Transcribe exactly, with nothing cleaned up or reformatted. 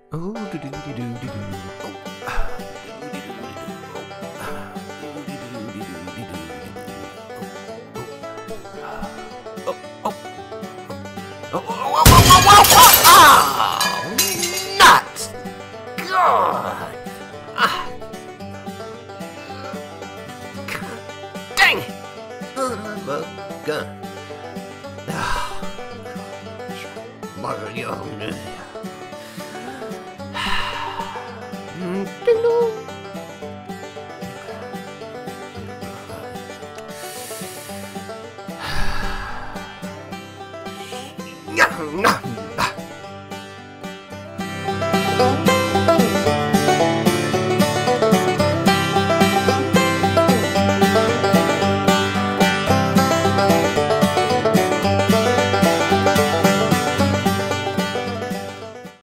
Oh, do do do do do do. Oh, oh, oh, oh, oh, oh, oh, oh, nuts! God! Ah! Dang it! Oh, my God! Ah! Mother, you. Ding dong.